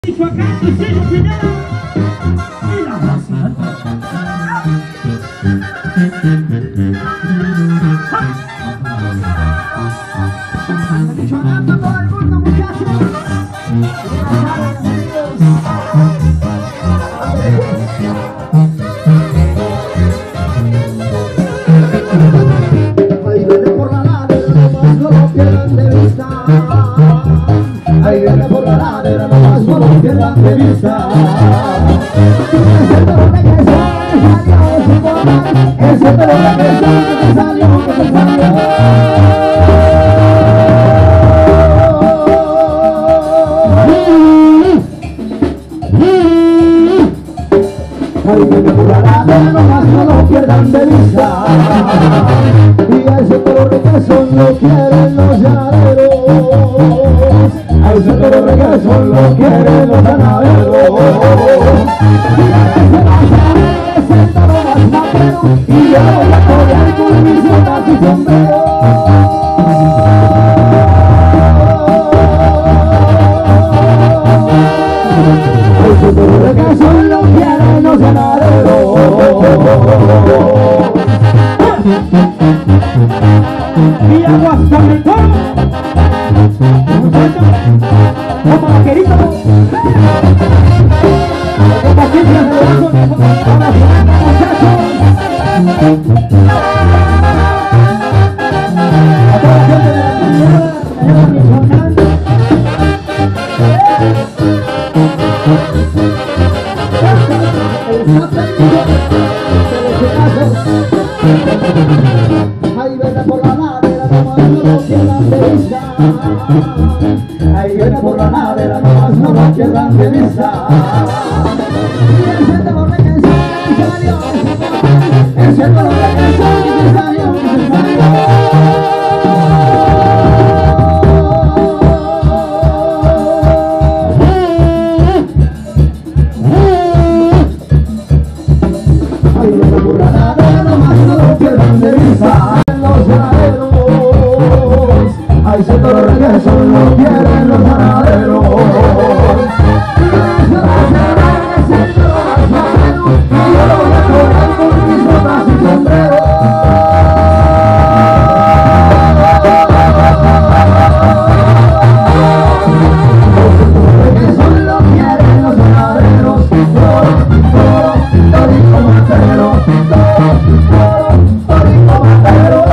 Michoacán, Luciano Pineda y la raza. Michoacán, todo el mundo, muchachos. Ahí viene por la ladera, nomás no lo pierdan de vista. Ahí viene por la ladera, nomás no lo pierdan de vista. Ese pelo regresó, que salió, que se salió. Ahí viene por la ladera, nomás no lo pierdan de vista. Y a ese pelo regreso lo quieren los llaneros. A ese pelo regreso lo quieren los ganaderos. Y yo voy a corear con mis botas y sombrero. Ese pelo regreso lo quieren los ganaderos. Y Aguascalientes, como vaquerito, con paciencia de brazos, muchachos. A toda la gente de la tierra, de Michoacán. Ahí viene por la ladera, nomás no lo pierdan de vista. Ahí viene por la ladera, nomás no lo pierdan de vista. Ese pelo regresó, que se salió. Ese pelo regresó, que se salió, que se salió. Ahí viene por la ladera, nomás no lo pierdan de vista. Los ganaderos, ahí se todo regreso, lo quieren los ganaderos. Y yo lo voy a cobrar con mis botas y sombrero. Eso lo quieren los ganaderos. Torico matero, torico matero.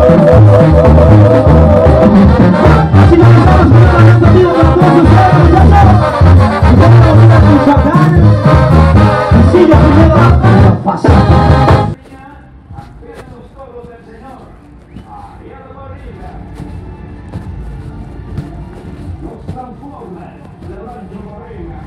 Así lo estamos preparando, amigos, para todos ustedes, ya saben. Michoacán, Silvia Pineda, no pasa. Los toros del Señor, Ariel Barriga, los Transformers de Rancho Barriga.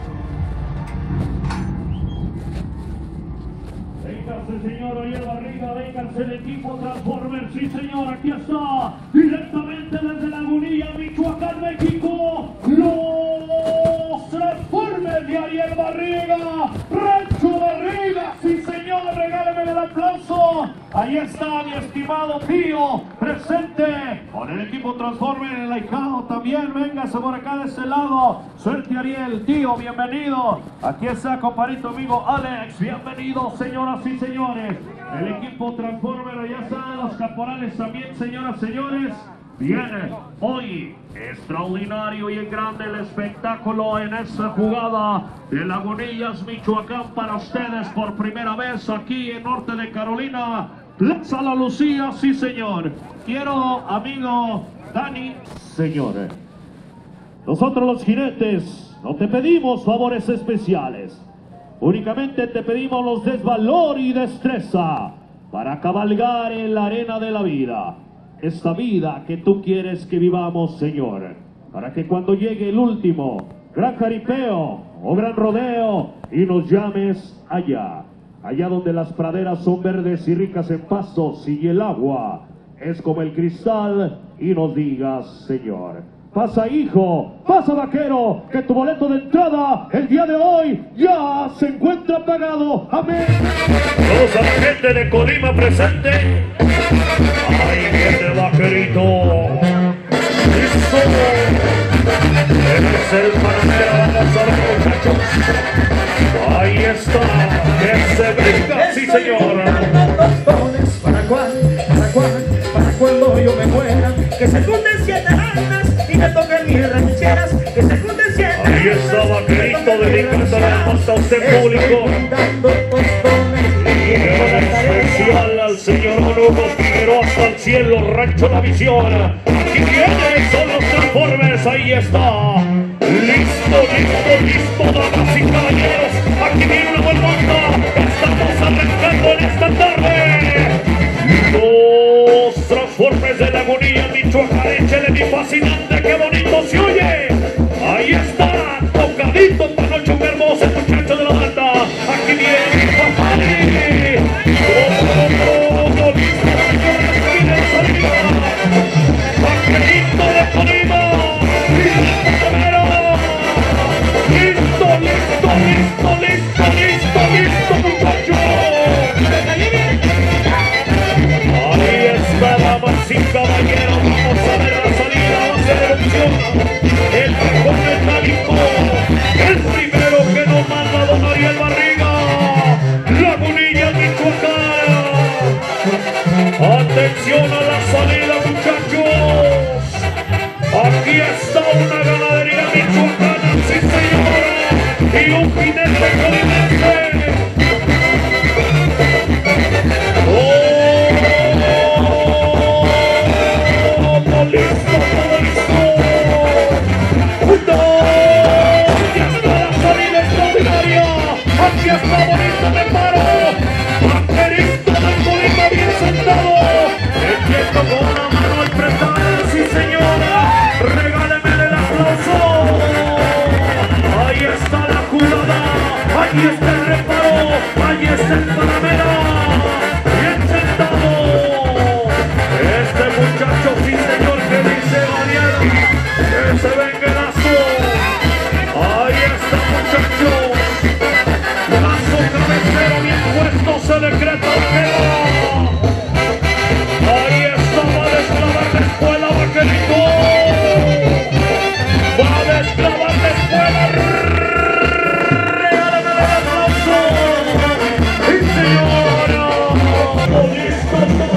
Véngase, señor Ariel Barriga, véngase el equipo Transformers, sí señor, aquí está, directamente desde Lagunilla, Michoacán, México, los Transformers de Ariel Barriga, Rancho Barriga, sí señor, regáleme el aplauso. Ahí está mi estimado tío, presente con el equipo Transformer, el ahijado también, véngase por acá de este lado. Suerte Ariel, tío, bienvenido. Aquí está compadrito amigo Alex, bienvenido señoras y señores. El equipo Transformer, allá están los caporales también, señoras y señores. Viene hoy extraordinario y en grande el espectáculo en esta jugada de Lagunillas, Michoacán, para ustedes por primera vez aquí en Norte de Carolina. Plaza La Lucía, sí señor. Quiero, amigo Dani, señor, nosotros los jinetes no te pedimos favores especiales, únicamente te pedimos los des valor y destreza para cabalgar en la arena de la vida. Esta vida que tú quieres que vivamos, señor, para que cuando llegue el último gran jaripeo o gran rodeo y nos llames allá donde las praderas son verdes y ricas en pastos y el agua es como el cristal, y nos digas, señor, pasa hijo, pasa vaquero, que tu boleto de entrada el día de hoy ya se encuentra pagado. Amén. Todos a la gente de Colima presente. Ahí viene el vaquerito. Listo. Es el panamero, vamos a ver, muchachos. Ahí está, que se brinca, sí señor. Para cuando yo me muera, que se junten 7 almas y me toquen mis rancheras, que se junten 7 almas. Ahí está Vaquerito dedicando la hasta usted público. Y en especial al señor Monuco, pero hasta el cielo, Rancho La Visión. Aquí vienen, son los Transformers, ahí está. Listo, damas y caballeros. Aquí viene una buena banda. Estamos arrancando en esta tarde. Los Transformers de Lagunilla, Michoacán, échale mi fascinante, qué bonito se oye. Ahí está, tocadito, panocho, qué hermoso muchacho de la banda. Aquí viene, papali. Todo listo, señores, que viene la salida. Vaquerito de Colima. Listo, muchachos. Ahí está, damas y caballeros, vamos a ver la salida, va a ser erupción. El dragón metálico, el primero que nos manda don Ariel Barriga, Lagunilla, Michoacán. Atención a la salida, muchachos. Aquí está una ganadería michoacana, sí señora, y un jinete colimense. Aquí está bonito, me paro. Vaquerito de Colima bien sentado. Entiendo con una mano al prestar, sí señora. Regáleme el aplauso. Ahí está la jugada. Ahí está el reparo. Ahí está el panamera. Bien sentado. Este muchacho, sí señor, que dice Daniel. Que se venga el lazo. Ahí está, muchachos. Cabecero bien puesto, se decreta vaquero. Ahí está, va a desclavar la escuela, Vaquerito. Va a desclavar la escuela. Regálame el aplauso. ¡Sí, señora! Todo listo,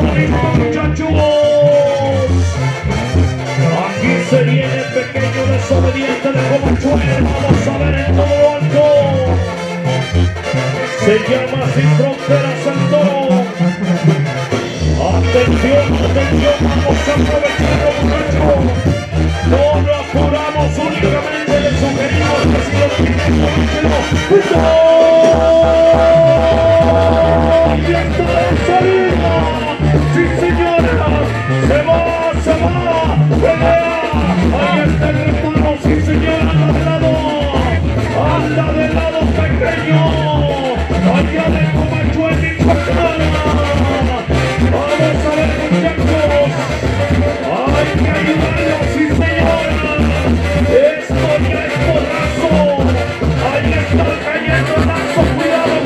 muchachos. Aquí se viene el pequeño desobediente de Comachuel. Vamos a ver en todo lo alto. Se llama Sin Fronteras el toro. Atención, vamos a aprovecharlo, muchachos. No lo apuramos, únicamente le sugerimos que si lo tiene, ¡y está la salida! ¡Sí, señora! ¡Se va! ¡Pelea! Ahí está el reparo, sí, señora, anda de lado pequeño. Allá de Comachuel, Michoacán. Vamos a ver, muchachos. Hay que ayudarlos, sí señora. Esto ya es porrazo. Ahí está cayendo el lazo. Cuidado.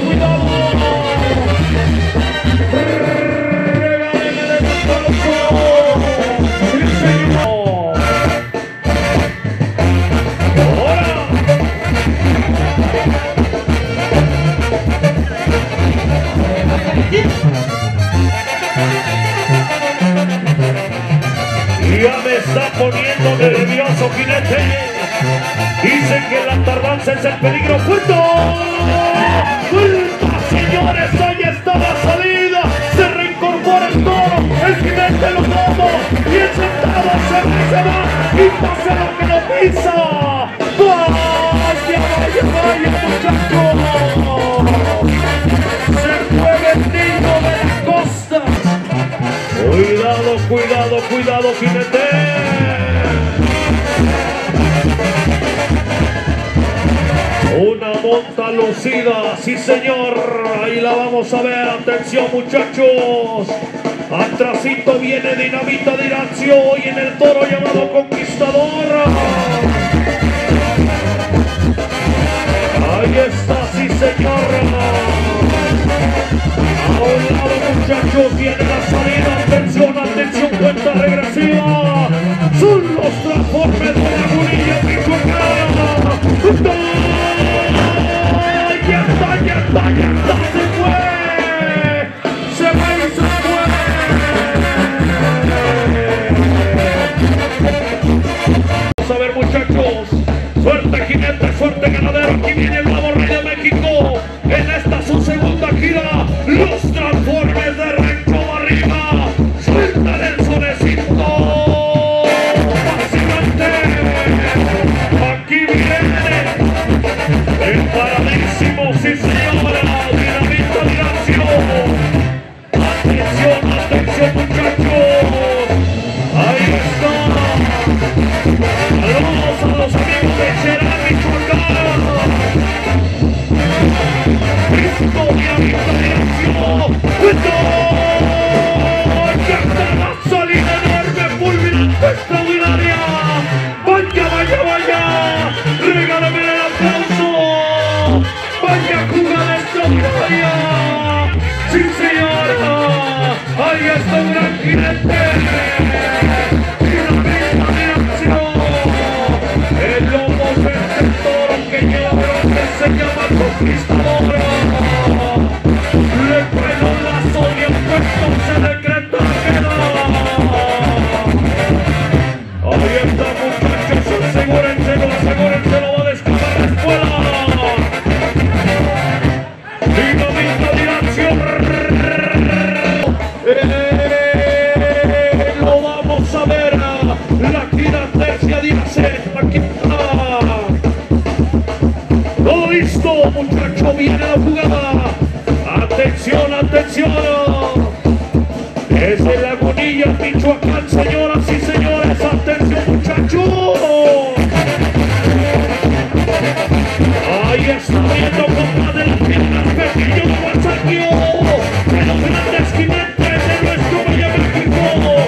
Regálenme el aplauso. Sí señor. Ahora. Ya me está poniendo nervioso, jinete. Dicen que la tardanza es el peligro oculto. Señores, ahí está la salida. Se reincorpora el toro. El jinete lo toma. Bien sentado, se va. Y pasa lo que no pisa. Vaya, muchachos. Se fue vendido de la costa. Cuidado, jinete. Una monta lucida, sí señor. Ahí la vamos a ver. Atención, muchachos. Atrasito viene Dinamita de Irancio y en el toro llamado Conquistador. Ahí está, sí señor. A un lado, muchachos, viene la salida. Atención, cuenta regresiva. Son los viene el nuevo rey de México en esta su segunda gira, los Transformers de Rancho Barriga. Suéltale el solecito, fascinante. Aquí viene el paradísimo, sí señora, Dinamita Dilación. Atención, atención muchachos, ahí está. Saludos a los amigos de Cherán, Michoacán. Cristo, Dinamita Dilación. ¡Ya está la salida enorme, fulminante, extraordinaria! ¡Vaya, vaya, vaya! ¡Regálame el aplauso! ¡Vaya jugada extraordinaria! ¡Sí, señora! ¡Ahí está un gran jinete! ¡Dinamita Dilación! El lomo del toro que lleva bronce se llama Conquistadora. Le pegó la sodia, puesto se decreta queda. Ahí está, muchachos, asegúrense, lo va a descargar la escuela. Dinamita Dilación. Lo vamos a ver. La gira tercia dice, aquí está. Todo listo, muchacho, viene la jugada. Atención, atención. Desde Lagunillas, Michoacán, señoras y señores, atención muchachos. Ahí está viendo compadre la pierna, pequeño Guasaquio, de los grandes jinetes de nuestro Valle México.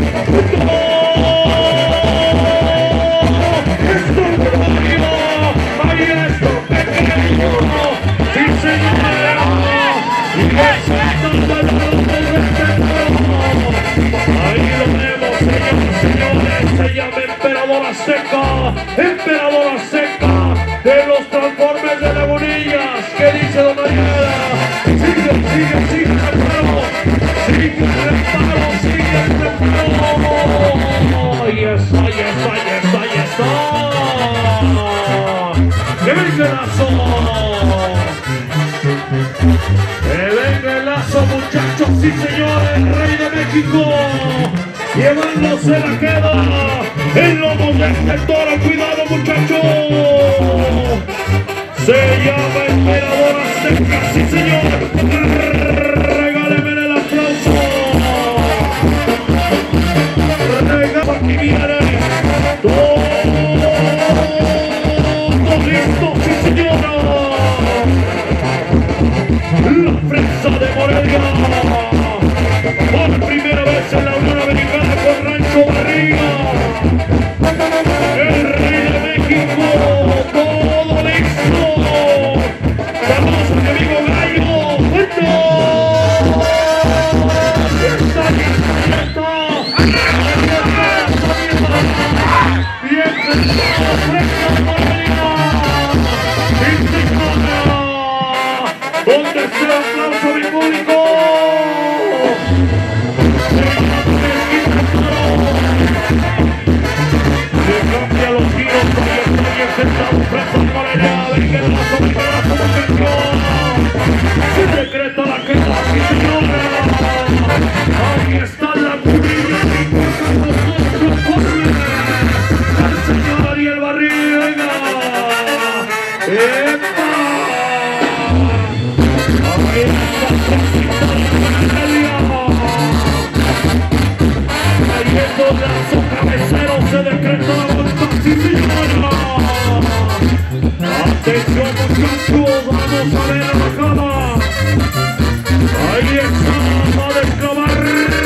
¡Esto es arriba! ¡Ahí está pequeño! ¡Sí señora! ¡Y eso está ahí lo vemos, señores, señores! Se llama Emperadora Seca de los Transformers de Lagunillas. ¿Qué dice don Ariela? Sigue el reparo, sigue el reparo. Ahí está. ¡Que venga el lazo! ¡Que venga el lazo, muchachos! ¡Sí, señores! ¡Rey de México! Llevándose la queda. El lomo del toro. ¡Cuidado, muchachos! Se llama Emperadora Seca. ¡Sí, señor! ¡Regáleme el aplauso! ¡Regálame! Aquí viene. ¡Todo listo! ¡Sí, señora! La prensa de Morelia. Por primera vez en la Unión Americana con Rancho Barriga. El Rey de México. Todo listo. Saludos a mi amigo Gallo. ¡Bueno! ¡Está! ¡Bien sentado! ¡Prensa de Morelia! ¿Dónde está el aplauso, mi público? Se cambia los giros, todavía está bien sentado, Prensa de Morelia, ven que el lazo me queda como atención. Se decreta la queda, sí señora. Ahí está la cubilla, el señor Ariel Barriga. ¡Epa! Ahí está cayendo lazo cabecero, se decretó la vuelta, sí señora. Atención muchachos, vamos a ver la bajada. Ahí está, va a descabar.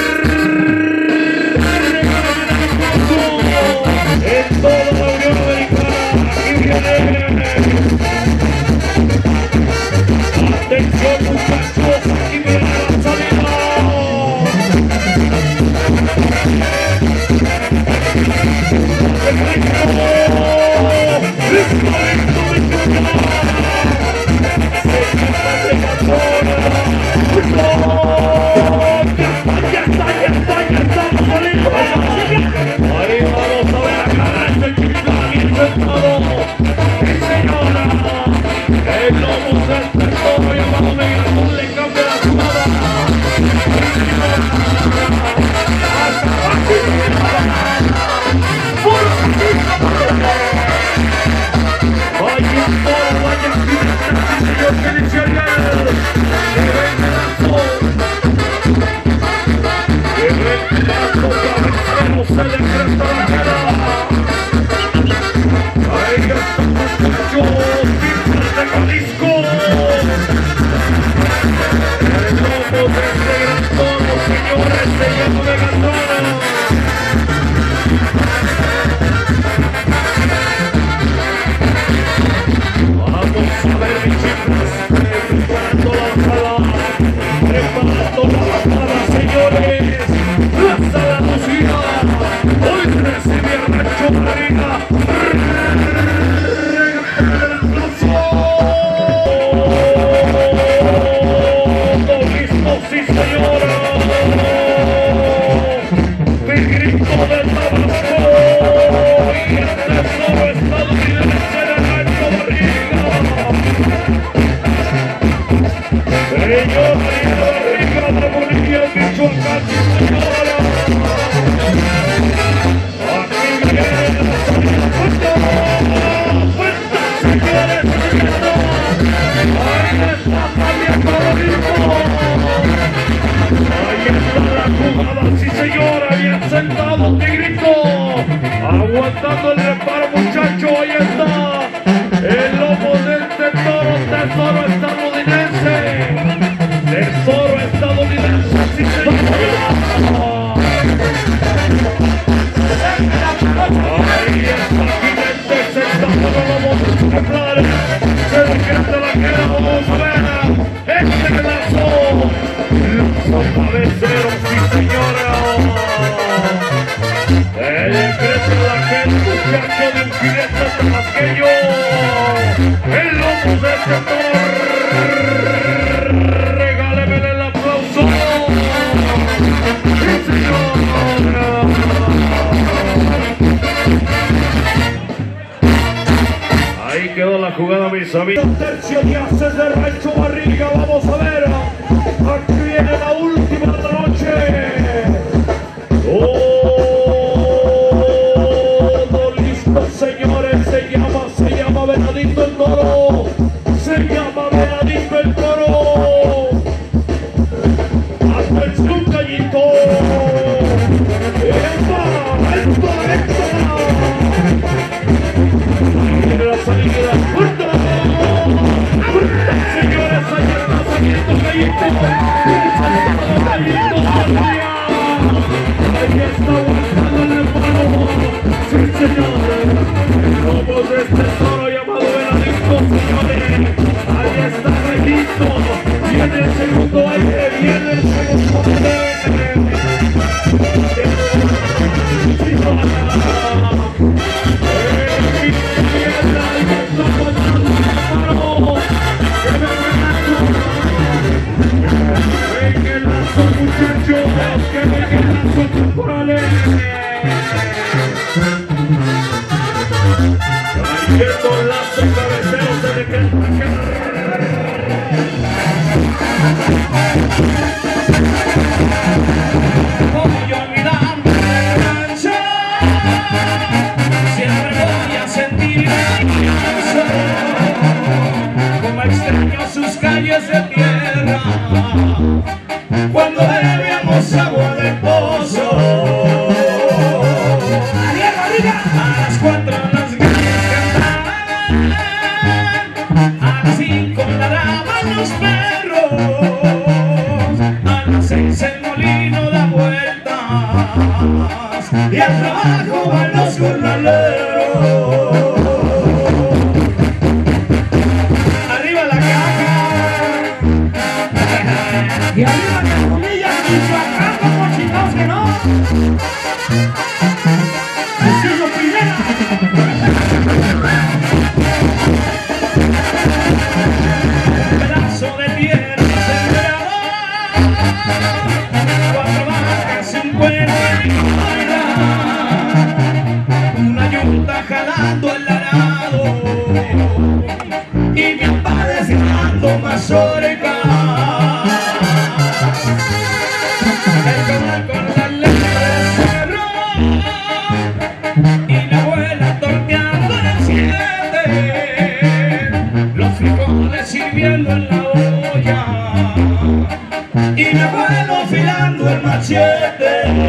En toda la Unión Americana, aquí viene. Atención muchachos, aquí viene la salida. ¡Listo! El lomo del tesoro llamado Megazón le cambia la jugada. Vaya un toro, vaya accidente, sí señor, que dice Ariel. Que venga el lazo. Que venga el lazo, cabecero, se le cresta la cara. Ahí está muchachos, pintas de Jalisco. El lomo de este gran toro, señores, se llama Megatron. Vamos a ver, mis chicos, preparando la bajada, señores. La sala Lucía, hoy recibe a Rancho Marina. Sí, señora. Mi grito de Tabasco y el tesoro estadounidense de Rancho Barriga. Señor María Barriga de Bonilla, Michoacán, sí, señora. Aquí viene la salida. ¡Fuerza, señores! ¡Ahí está Fabián Colorismo! Ahí está la jugada, sí señora, bien sentado, Tigrito, aguantando el reparo, muchacho, ahí está, el lomo del tesoro estadounidense, sí señora. Ahí está Jinete sentado, no vamos a temblar, se decreta la queda, vamos a ver, este lazo. Cabecero, sí señora. El decreto de aquel muchacho de un jinete tabasqueño. El lomo de este toro. Regáleme el aplauso. Sí señora. Ahí quedó la jugada, mis amigos. Tercio de haces de Rancho Barriga, vamos a ver. Aquí viene la última de la noche. Todo listo, señores. Se llama Venadito el Toro. Se llama Venadito el Toro. Hasta el su callito. ¡Epa! Ahí viene la salida. ¡Fuerza! Señores, ahí está saliendo Callito. Ahí está aguantando el hermano. Sí, señores. El lomo de este toro llamado Venadito, señores. Ahí está Regito. Viene el segundo aire. Viene el segundo aire. Muchachos, que vengan las temporales. Cayendo lazo, cabecero, se le queda. Voy a olvidarme de la cancha, siempre voy a sentir venganza, como extraño sus calles de tierra. Cuando bebíamos agua del pozo, a las 4 las gallas cantaban, a las 5 ladraban los perros, a las 6 el molino da vueltas y al trabajo van los jornaleros. Arriba la caja y arriba las comillas, Michoacán, como chingados que no. Castillo Primera. Un pedazo de tierra sembrada, 4 vacas, 50 y una yunta jalando el arado y mi papá desgrando mazorca. El canal con la leche de cerro y la abuela torteando en el 7, los frijoles hirviendo en la olla y mi abuelo afilando el machete.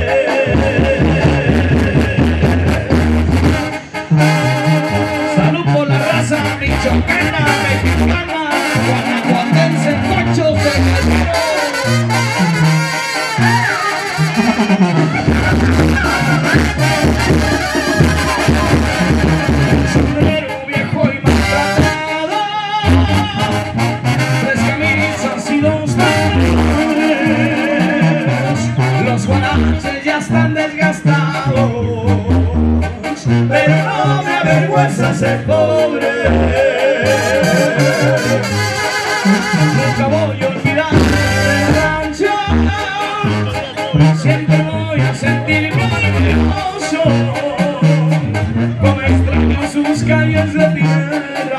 Salud por la raza michoacana, mexicana, guanajuatense, cochos de Calderón. Sombrero viejo y maltratado, 3 camisas y 2 pantalones. Los guaraches ya están desgastados, pero no me avergüenza ser pobre. Nunca voy a olvidar el rancho, siempre voy a sentirme orgulloso, como extraño sus calles de tierra.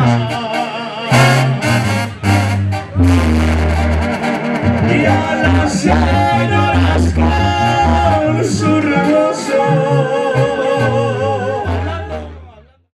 Y a la cena